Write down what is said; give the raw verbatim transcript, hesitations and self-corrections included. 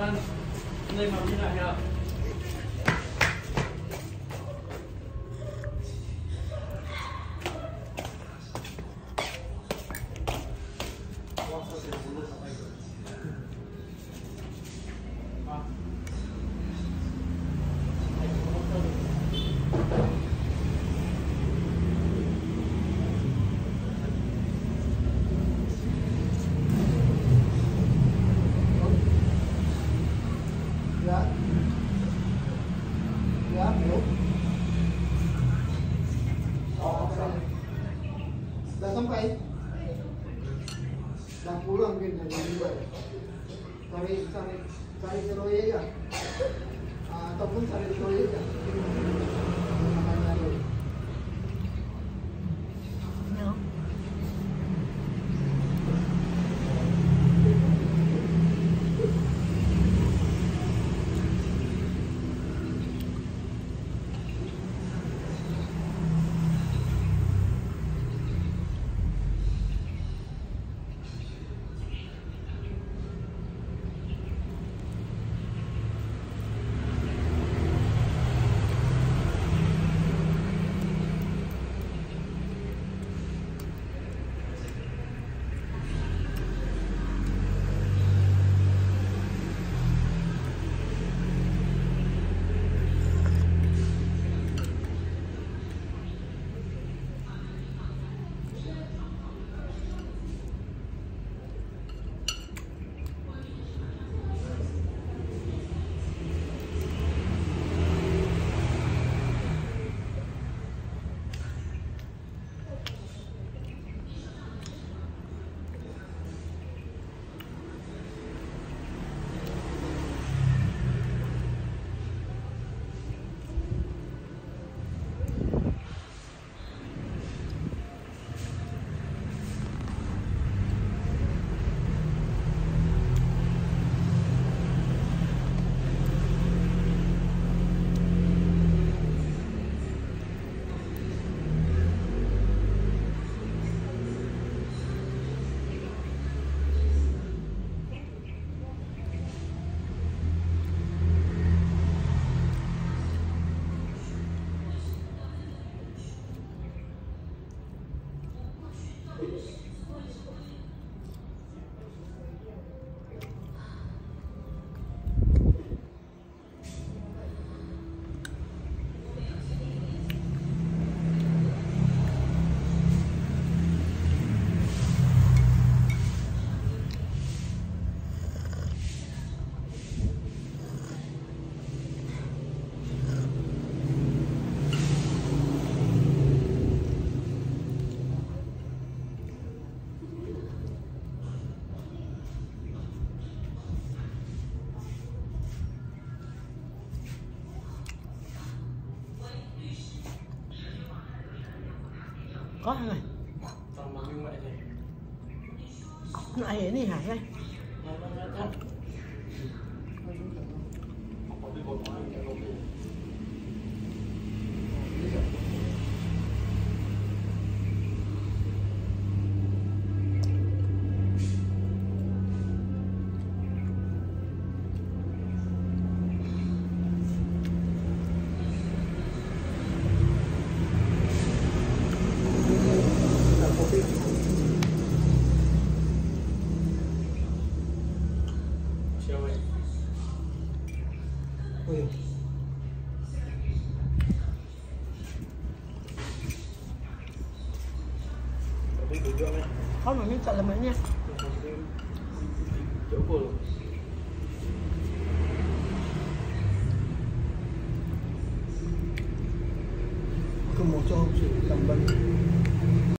Vâng, lên mà đi lại nhờ. Sudah sampai. Dah pulang kita juga. Cari cari cari seroye aja. Ataupun cari seroye aja. Có rồi. Còn mà như vậy thì nó ai này Hải ơi. Ui. Không mà mình chọn là mấy nha. chỗ vừa Không một cho sự tầm bắn.